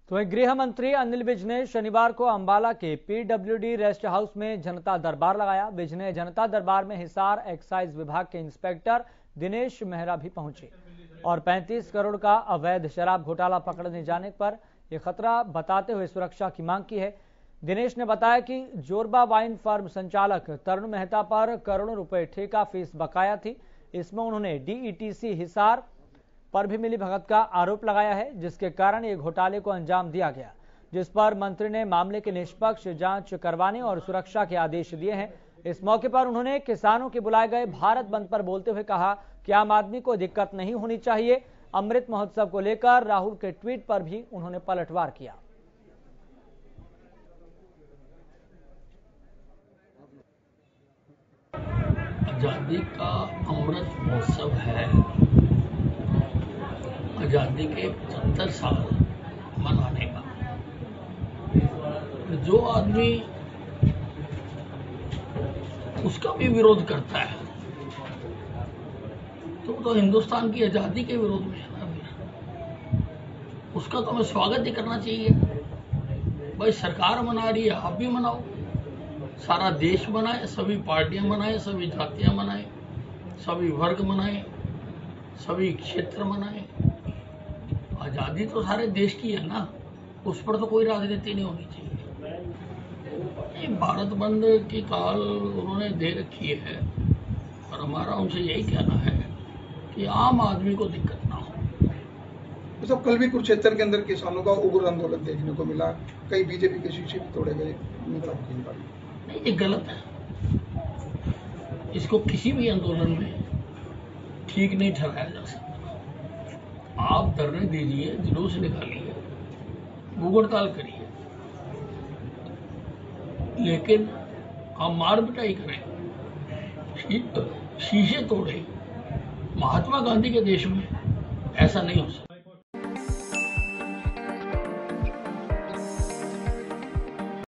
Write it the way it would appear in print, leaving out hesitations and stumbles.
तो गृह मंत्री अनिल विज ने शनिवार को अंबाला के पीडब्ल्यूडी रेस्ट हाउस में जनता दरबार लगाया। विज ने जनता दरबार में हिसार एक्साइज विभाग के इंस्पेक्टर दिनेश मेहरा भी पहुंचे और 35 करोड़ का अवैध शराब घोटाला पकड़ने जाने पर यह खतरा बताते हुए सुरक्षा की मांग की है। दिनेश ने बताया कि जोरबा वाइन फर्म संचालक तरुण मेहता पर करोड़ों रुपए ठेका फीस बकाया थी। इसमें उन्होंने डीईटीसी हिसार पर भी मिली भगत का आरोप लगाया है, जिसके कारण ये घोटाले को अंजाम दिया गया, जिस पर मंत्री ने मामले की निष्पक्ष जांच करवाने और सुरक्षा के आदेश दिए हैं। इस मौके पर उन्होंने किसानों के बुलाए गए भारत बंद पर बोलते हुए कहा कि आम आदमी को दिक्कत नहीं होनी चाहिए। अमृत महोत्सव को लेकर राहुल के ट्वीट पर भी उन्होंने पलटवार किया। आजादी का अमृत महोत्सव है। आजादी के 75 साल मनाने का जो आदमी उसका भी विरोध करता है तो हिंदुस्तान की आजादी के विरोध में है ना। उसका तो हमें स्वागत ही करना चाहिए। भाई सरकार मना रही है, आप भी मनाओ। सारा देश मनाए, सभी पार्टियां मनाए, सभी जातियां मनाए, सभी वर्ग मनाए, सभी क्षेत्र मनाए। आजादी तो सारे देश की है ना, उस पर तो कोई राजनीति नहीं होनी चाहिए। भारत बंद की काल उन्होंने दे रखी है और हमारा उनसे यही कहना है कि आम आदमी को दिक्कत ना हो। तो सब कल भी कुरुक्षेत्र के अंदर किसानों का उग्र आंदोलन देखने को मिला, कई बीजेपी के शीशे भी तोड़े गए। नहीं, ये गलत है। इसको किसी भी आंदोलन में ठीक नहीं ठहराया जा सकता। आप धरने दीजिए, जुलूस निकालिए, भूख हड़ताल करिए, लेकिन आप मार पिटाई करें, शीशे तोड़े। महात्मा गांधी के देश में ऐसा नहीं हो सकता।